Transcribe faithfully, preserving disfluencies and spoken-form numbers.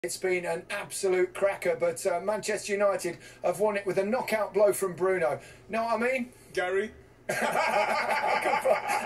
It's been an absolute cracker, but uh, Manchester United have won it with a knockout blow from Bruno. Know what I mean? Gary? Good